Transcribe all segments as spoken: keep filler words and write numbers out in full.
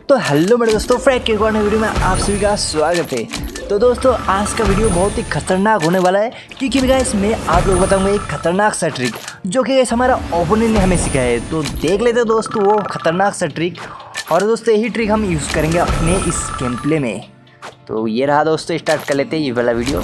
तो हेलो मेरे दोस्तों, फ्रैग के एक और नई वीडियो में आप सभी का स्वागत है। तो दोस्तों आज का वीडियो बहुत ही खतरनाक होने वाला है, क्योंकि गाइस मैं आप लोगों को बताऊंगा एक खतरनाक सा ट्रिक जो कि गाइस हमारा ओपोनेंट ने हमें सिखाया है। तो देख लेते हैं दोस्तों वो खतरनाक सा ट्रिक। और दोस्तों यही ट्रिक हम यूज़ करेंगे अपने इस गेम प्ले में। तो ये रहा दोस्तों, स्टार्ट कर लेते हैं ये वाला video.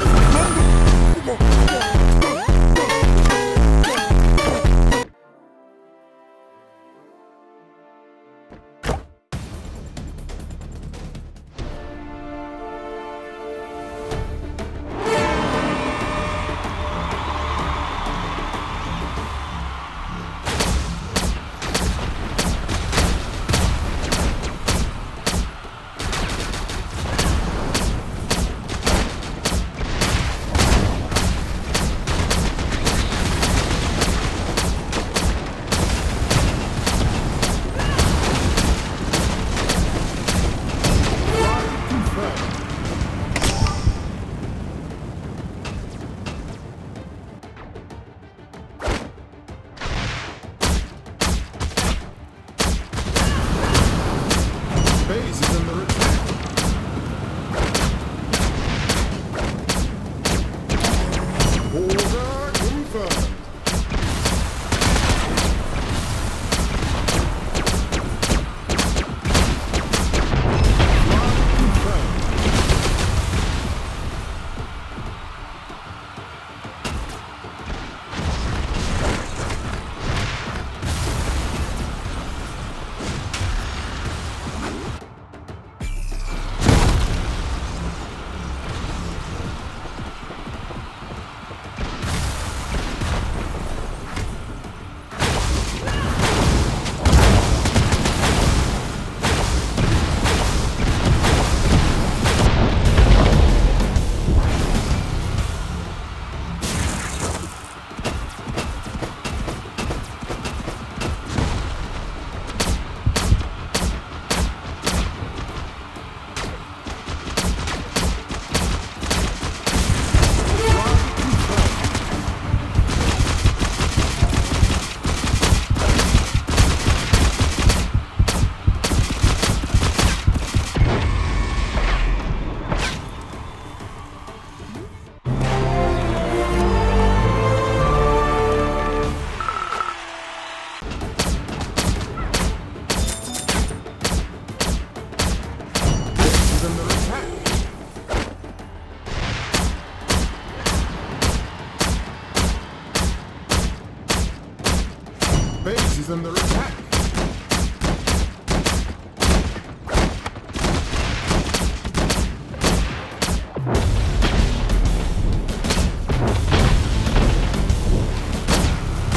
Base is under attack.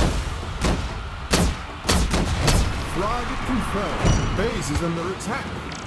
Flag confirmed. Base is under attack.